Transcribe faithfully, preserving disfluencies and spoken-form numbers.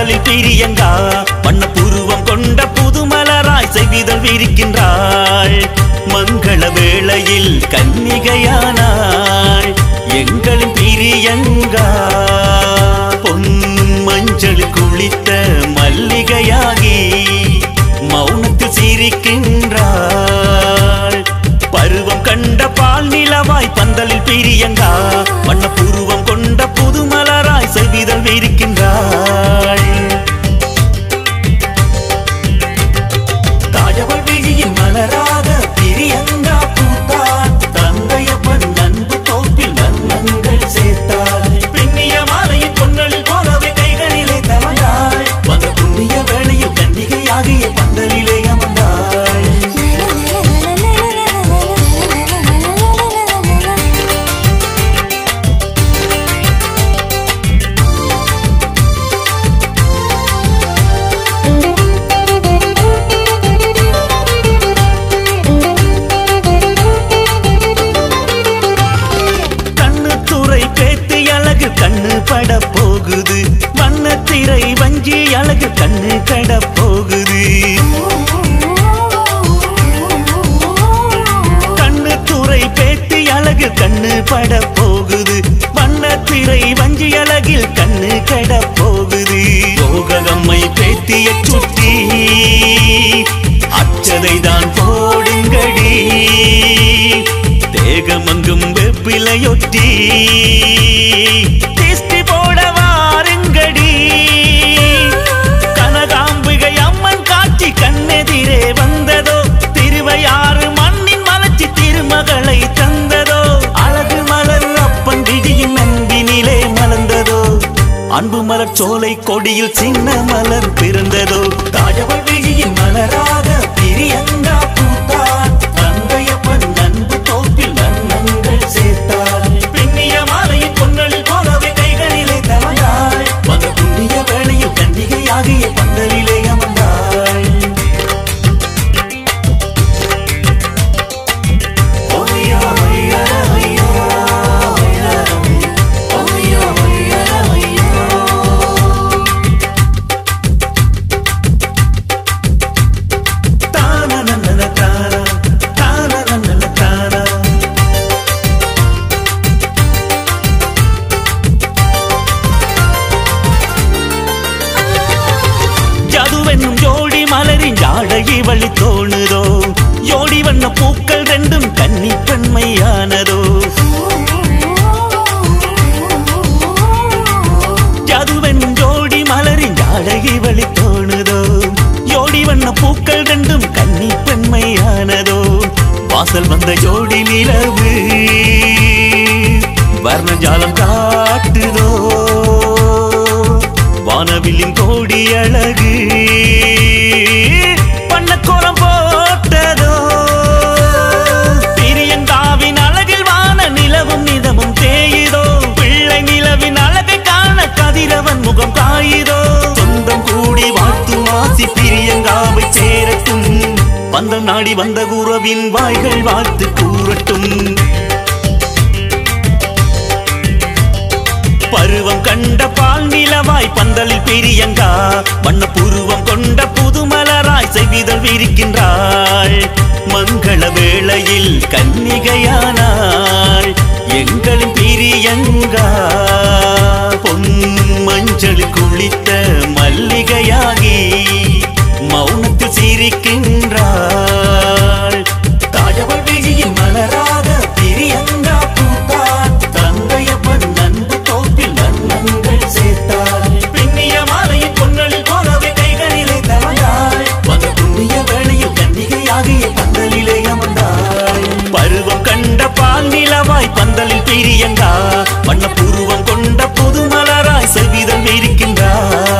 பந்தலில் பிரியங்கா வண்ண புருவம் கொண்ட புதுமலராய் செய்விதழ் விரிக்கின்றாள். மங்கள வேளையில் கன்னிகையானாள் எங்களின் பிரியங்கா. பொன் மஞ்சள் குளித்த மல்லிகையாகி மௌனத்தில் சிரிக்கின்றாள். பருவம் கண்ட பால் நிலவாய் பந்தலில் பிரியங்கா வண்ண புருவம் கொண்ட புதுமலராய் செய்விதழ் விரிக்கின்றாள். தாழவள் விழியின் மலராக பிரியங்கா பூத்தாள். தந்தையப்பன் அன்பு தோப்பில் நன்னங்கள் சேர்த்தாள். பின்னிய மாலையின் பொன்னலில் போலவே கைகளிலே தவழ்ந்தாள். வந்த புண்ணிய வேளையில் கன்னிகையாகிய பந்தலிலே அமர்ந்தாள். கண்ணு பட போகுது வண்ணத்திரை வஞ்சி அழகு கண்ணு கட போகுது. கண்ணு துறை பேத்தி அழகு கண்ணு பட போகுது வண்ணத்திரை வஞ்சி அழகில் கண்ணு கட போகுது. யோகம்மை பேத்திய சுற்றி அச்சதை தான் போடுங்கடி. தேகமங்கும் வெப்பிலையொட்டி திஷ்டி போட வாருங்கடி. கனகாம்பிகை அம்மன் காட்சி கண்ணெதிரே வந்ததோ. திருவையாறு மண்ணின் மலர்ச்சி திருமகளை தந்ததோ. அழகு மலர் அப்பன் விழியின் அன்பினிலே மலர்ந்ததோ. அன்பு மலர் சோலை கொடியில் சின்ன மலர் பிறந்ததோ. தாழவள் விழியின் மலராக பிரியங்கா பூத்தாள். தந்தையப்பன் அன்பு தோப்பில் நன்னங்கள் சேர்த்தாள். பின்னிய மாலையின் பொன்னலில் போலவே கைகளிலே தவழ்ந்தாள். வந்த புண்ணிய வேளையில் கன்னிகையாகிய பந்தலிலே அமர்ந்தாள். ஓய்யா ஓய்யா ஓய்யா ஓய்யா ஓய்யா ஓய்யா ஓய்யா. தானா நன்னன தானா தானா நன்னன தானா. ஜதுவென்னும் ஜோடி மலரின் ஜாடகி வழி தோணுதோ. ஜோடி வண்ண பூக்கள் ரெண்டும் கன்னி பெண்மையானதோ. ஜதுவென்னும் ஜோடி மலரின் ஜாடகி வழி தோணுதோ. ஜோடி வண்ண பூக்கள் ரெண்டும் கன்னி பெண்மையானதோ. வாசல் வந்த ஜோடி நிலவு வர்ணஜாலம் காட்டுதோ. வானவில்லின் கோடி அழகு பண்ணக்கோலம் போட்டதோ. பிரியங்காவின் அழகில் வான நிலவும் நிதமும் தேயுதோ. பிள்ளை நிலவின் அழகை காண கதிரவன் முகம் காயுதோ. சொந்தம் கூடி வாழ்த்தும் ஆசி பிரியங்காவை சேரட்டும். பந்தம் நாடி வந்த குருவின் வாய்கள் வாழ்த்து கூறட்டும். பருவம் கண்ட பால் நிலவாய் பந்தலில் பிரியங்கா வண்ண புருவம் கொண்ட புதுமலராய் செய்விதழ் விரிக்கின்றாள். மங்கள வேளையில் கன்னிகையானாள் எங்களின் பிரியங்கா. பொன் மஞ்சள் குளித்த மல்லிகையாகி மௌனத்தில் சிரிக்கின்றாள். தாழவள் விழியின் மலராக பிரியங்கா பூத்தாள். தந்தையப்பன் அன்பு தோப்பில் நன்னங்கள் சேர்த்தாள். பின்னிய மாலையின் பொன்னலில் போலவே கைகளிலே தவழ்ந்தாள். வந்த புண்ணிய வேளையில் கன்னிகையாகிய பந்தலிலே அமர்ந்தாள். பருவம் கண்ட பால் நிலவாய் பந்தலில் பிரியங்கா வண்ண புருவம் கொண்ட புதுமலராய் செய்விதழ் விரிக்கின்றாள்.